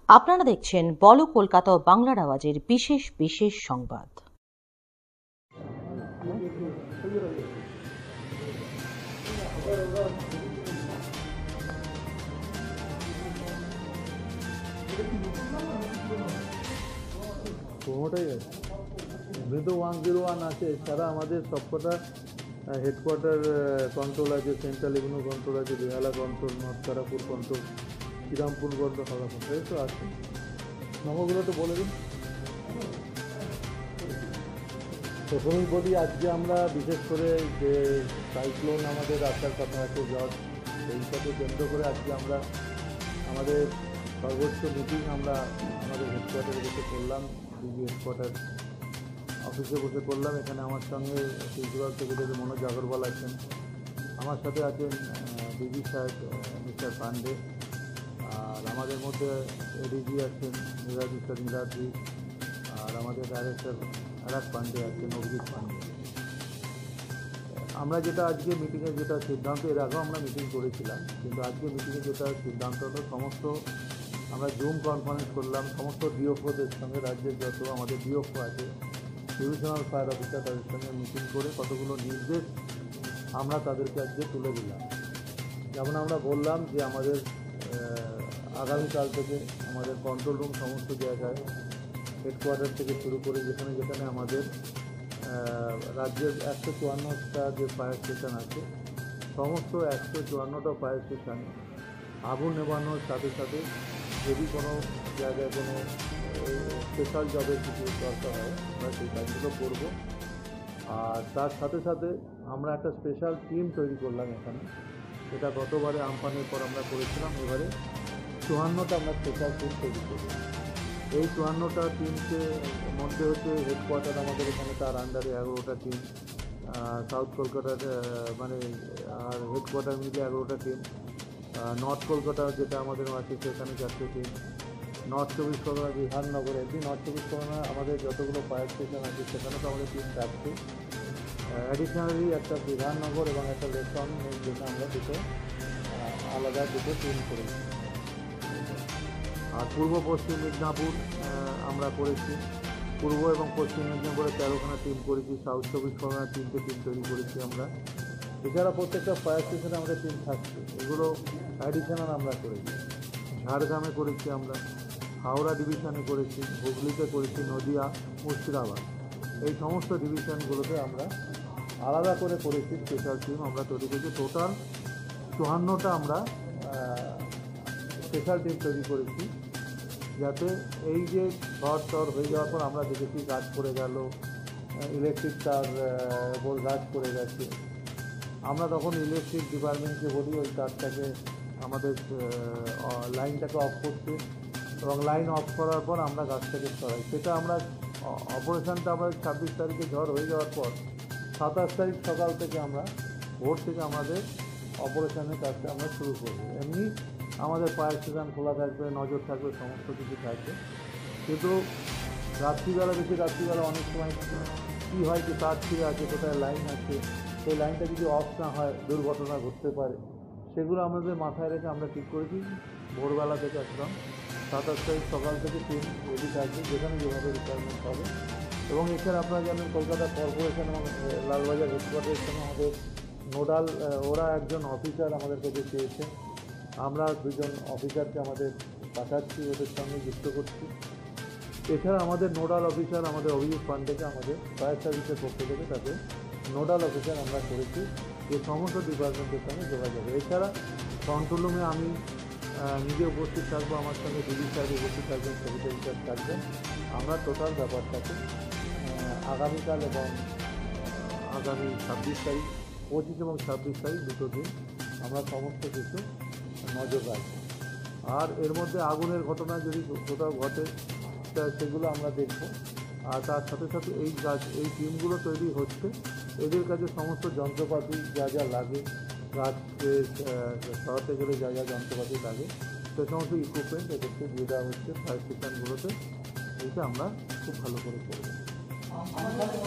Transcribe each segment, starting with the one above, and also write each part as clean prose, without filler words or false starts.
আপনারা দেখছেন বলো কলকাতা ও বাংলার আওয়াজের বিশেষ বিশেষ সংবাদ। কোনোটাই আছে মৃদু 101 আছে, এছাড়া আমাদের সবকটা হেডকোয়ার্টার কন্ট্রোল আছে, সেন্ট্রাল এভিনিউ কন্ট্রোল আছে, বেহালা কন্ট্রোল, নর্থতারাপুর control, Srirampur control, Howrah control, এই তো আছে। নম্বরগুলো তো বলে দিন। প্রথমেই বলি, আজকে আমরা বিশেষ করে যে সাইক্লোন আমাদের আসার কথা আছে, জজ, সেইটাকে কেন্দ্র করে আজকে আমরা আমাদের সর্বোচ্চ মিটিং আমরা আমাদের হেডকোয়ার্টারে বসে করলাম, ডিজি হেডকোয়ার্টার অফিসে বসে করলাম। এখানে আমার সঙ্গে প্রিন্সিপাল সেক্রেটারি মনোজ আগরওয়াল আছেন, আমার সাথে আছেন ডিজি সাহেব মিস্টার পান্ডে, আর আমাদের মধ্যে এডিজি আছেন মিস্টার নীলাদ্রি, আর আমাদের ডাইরেক্টর আরাক পান্ডে আছেন, অভিজিৎ পান্ডে। আমরা যেটা আজকে মিটিংয়ে যেটা সিদ্ধান্ত, এর আগেও আমরা মিটিং করেছিলাম, কিন্তু আজকে মিটিংয়ে যেটা সিদ্ধান্ত হলো, সমস্ত আমরা জুম কনফারেন্স করলাম সমস্ত ডিওফোদের সঙ্গে, রাজ্যের যত আমাদের ডিওফো আছে, ডিভিশনাল ফায়ার অফিসার, তাদের সঙ্গে মিটিং করে কতগুলো নির্দেশ আমরা তাদেরকে আজকে তুলে দিলাম। যেমন আমরা বললাম যে আমাদের আগামীকাল থেকে আমাদের কন্ট্রোল রুম সমস্ত জায়গায়, হেডকোয়ার্টার থেকে শুরু করে যেখানে যেখানে আমাদের রাজ্যের 154টা যে ফায়ার স্টেশন আছে, সমস্ত 154টা ফায়ার স্টেশনে আগুন নেবানোর সাথে সাথে যদি কোনো জায়গায় কোনো স্পেশাল জবের কিছু দরকার হয়, আমরা সেই কাজগুলো করবো। আর তার সাথে সাথে আমরা একটা স্পেশাল টিম তৈরি করলাম এখানে, এটা গতবারে আমফানের পর আমরা করেছিলাম, এবারে 54টা আমরা স্পেশাল টিম তৈরি করব। এই 54টা টিমকে মধ্যে হচ্ছে হেডকোয়ার্টার আমাদের এখানে, তার আন্ডারে 11টা টিম, সাউথ কলকাতার মানে আর হেডকোয়ার্টার মিলে 11টা টিম, নর্থ কলকাতা যেটা আমাদের আছে সেখানে 4টে টিম, নর্থ 24 পরগনা বিধাননগরে, নর্থ 24 পরগনা আমাদের যতগুলো ফায়ার স্টেশন আছে সেখানে তো আমাদের টিম থাকছে, অ্যাডিশনালি একটা বিধাননগর এবং একটা লেসন, যেটা আমরা দুটো আলাদা দুটো টিম করেছি। আর পূর্ব পশ্চিম মেদিনীপুর আমরা করেছি, পূর্ব এবং পশ্চিম মেদিনীপুরে 13খানা টিম করেছি, সাউথ 24 পরগনা 3টে টিম তৈরি করেছি আমরা। এছাড়া প্রত্যেকটা ফায়ার স্টেশনে আমাদের টিম থাকছে, এগুলো অ্যাডিশনাল আমরা করেছি। ঝাড়গ্রামে করেছি আমরা, হাওড়া ডিভিশনে করেছি, হুগলিতে করেছি, নদিয়া, মুর্শিদাবাদ, এই সমস্ত ডিভিশনগুলোতে আমরা আলাদা করে করেছি স্পেশাল টিম আমরা তৈরি করেছি। টোটাল 54টা আমরা স্পেশাল টিম তৈরি করেছি, যাতে এই যে ঝড় হয়ে যাওয়ার পর আমরা দেখেছি গাছ পড়ে গেল, ইলেকট্রিক তার ওপর গাছ পড়ে গেছে, আমরা তখন ইলেকট্রিক ডিপার্টমেন্টকে বলি ওই তারটাকে আমাদের লাইনটাকে অফ করতে, এবং লাইন অফ করার পর আমরা গাছটাকে সরাই। সেটা আমরা অপারেশনটা আমরা 26 তারিখে ঝড় হয়ে যাওয়ার পর 27 তারিখ সকাল থেকে আমরা ভোর থেকে আমাদের অপারেশনের কাজটা আমরা শুরু করব। এমনি আমাদের ফায়ার স্টেশন খোলা থাকবে, নজর থাকবে, সমস্ত কিছু থাকবে। কিন্তু রাত্রিবেলা, বেশি রাত্রিবেলা অনেক সময় কী হয় যে তার ছিঁড়ে আছে, কোথায় লাইন আছে, সেই লাইনটা যদি অফ না হয় দুর্ঘটনা ঘটতে পারে, সেগুলো আমাদের মাথায় রেখে আমরা ঠিক করেছি ভোরবেলা থেকে একদম 27 তারিখ সকাল থেকে টিম রেডি থাকবে, যেখানে যেভাবে রিকোয়ারমেন্ট হবে। এবং এছাড়া আপনারা জানেন কলকাতা কর্পোরেশন এবং লালবাজার হেডকোয়ার্টারের সঙ্গে আমাদের নোডাল, ওরা একজন অফিসার আমাদের কাছে চেয়েছে, আমরা 2জন অফিসারকে আমাদের পাঠাচ্ছি, ওদের সঙ্গে যুক্ত করছি। এছাড়া আমাদের নোডাল অফিসার আমাদের অভিজিৎ পান্ডেকে আমাদের ফায়ার সার্ভিসের পক্ষ থেকে তাকে নোডাল অফিসার আমরা করেছি, যে সমস্ত ডিপার্টমেন্টের সঙ্গে যোগাযোগ। এছাড়া কন্ট্রোল রুমে আমি নিজে উপস্থিত থাকবো, আমার সঙ্গে ডিজি সাহেব উপস্থিত থাকবেন, সেক্রেটারি সাহেব থাকবেন। আমরা টোটাল ব্যাপারটাকে আগামীকাল এবং আগামী 26 তারিখ, 25 এবং 26 তারিখ দুটো দিন আমরা সমস্ত কিছু নজর রাখবো। আর এর মধ্যে আগুনের ঘটনা যদি কোথাও ঘটে সেগুলো আমরা দেখব। আর তার সাথে সাথে এই টিমগুলো তৈরি হচ্ছে, এদের কাছে সমস্ত যন্ত্রপাতি যা যা লাগে, গাছকে সরাতে গেলে যা যা যন্ত্রপাতি লাগে, সে সমস্ত ইকুইপমেন্ট এদেরকে দিয়ে দেওয়া হচ্ছে ফায়ার স্টেশনগুলোতে। এইটা আমরা খুব ভালো করে করব।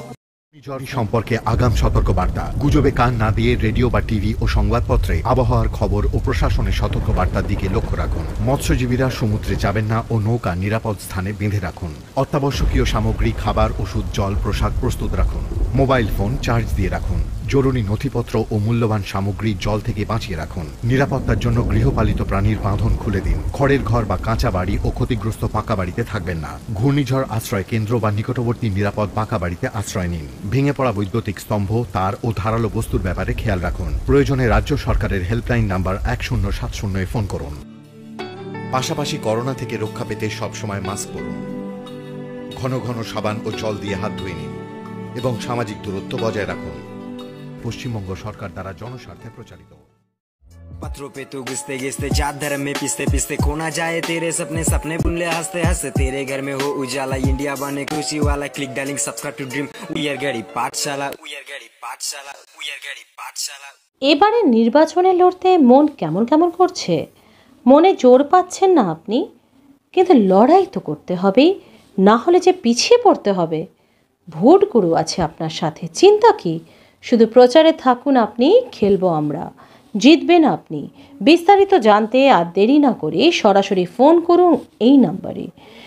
ঘূর্ণিঝড় সম্পর্কে আগাম সতর্কবার্তা। গুজবে কান না দিয়ে রেডিও বা টিভি ও সংবাদপত্রে আবহাওয়ার খবর ও প্রশাসনের সতর্কবার্তার দিকে লক্ষ্য রাখুন। মৎস্যজীবীরা সমুদ্রে যাবেন না ও নৌকা নিরাপদ স্থানে বেঁধে রাখুন। অত্যাবশ্যকীয় সামগ্রী, খাবার, ওষুধ, জল, পোশাক প্রস্তুত রাখুন। মোবাইল ফোন চার্জ দিয়ে রাখুন। জরুরি নথিপত্র ও মূল্যবান সামগ্রী জল থেকে বাঁচিয়ে রাখুন। নিরাপত্তার জন্য গৃহপালিত প্রাণীর বাঁধন খুলে দিন। খড়ের ঘর বা কাঁচা বাড়ি ও ক্ষতিগ্রস্ত পাকা বাড়িতে থাকবেন না। ঘূর্ণিঝড় আশ্রয় কেন্দ্র বা নিকটবর্তী নিরাপদ পাকা বাড়িতে আশ্রয় নিন। ভেঙে পড়া বৈদ্যুতিক স্তম্ভ, তার ও ধারালো বস্তুর ব্যাপারে খেয়াল রাখুন। প্রয়োজনে রাজ্য সরকারের হেল্পলাইন নাম্বার 1070 ফোন করুন। পাশাপাশি করোনা থেকে রক্ষা পেতে সবসময় মাস্ক পরুন। ঘন ঘন সাবান ও জল দিয়ে হাত ধুয়ে নিন এবং সামাজিক দূরত্ব বজায় রাখুন। পশ্চিমবঙ্গ সরকার দ্বারা জনস্বার্থে প্রচারিত। पत्रों पे तू घिसते घिसते जात धर्म में पिसते पिसते खोना जाए तेरे सपने सपने बुन ले हंसते हंसते तेरे घर में हो उजाला इंडिया बने खुशी वाला क्लिक डार्लिंग सबका टू ड्रीम उयर गड़ी पाठशाला उयर गड़ी पाठशाला उयर गड़ी पाठशाला। এবারে নির্বাচনে লড়তে মন কেমন কেমন করছে, মনে জোর পাচ্ছেন না আপনি, কিন্তু লড়াই তো করতে হবেই, না হলে যে পিছিয়ে পড়তে হবে। ভোট গুরু আছে আপনার সাথে, চিন্তা কি, শুধু প্রচারে থাকুন আপনি, খেলবো আমরা, জিতবেন আপনি। বিস্তারিত জানতে আর দেরি না করে সরাসরি ফোন করুন এই নাম্বারে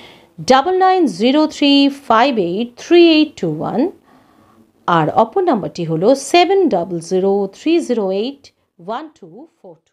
9903583821 আর অপর নাম্বারটি হলো 7003081242।